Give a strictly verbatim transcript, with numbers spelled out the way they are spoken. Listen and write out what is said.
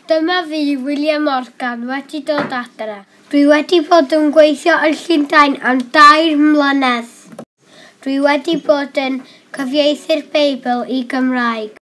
Dyma fi, William Morgan, wedi dod adre. Dwi wedi bod yn gweithio yn Llundain am dair mlynedd. Dwi wedi bod yn cyfieithu'r Beibl i Gymraeg.